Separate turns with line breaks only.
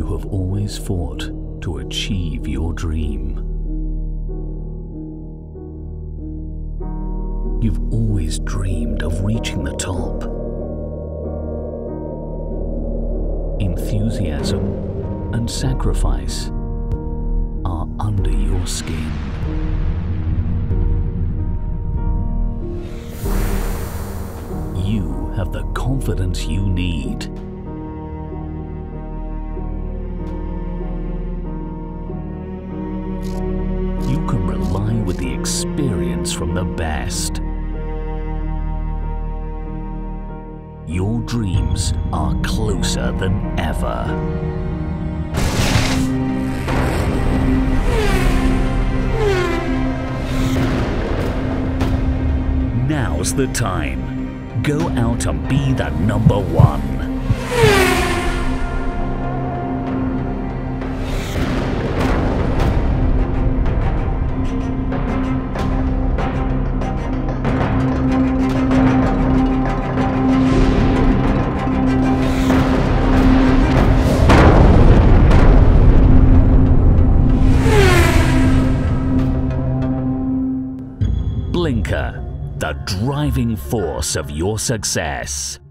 You have always fought to achieve your dream. You've always dreamed of reaching the top. Enthusiasm and sacrifice are under your skin. You have the confidence you need. You can rely with the experience from the best. Your dreams are closer than ever. Now's the time. Go out and be that number one. Blinker, the driving force of your success.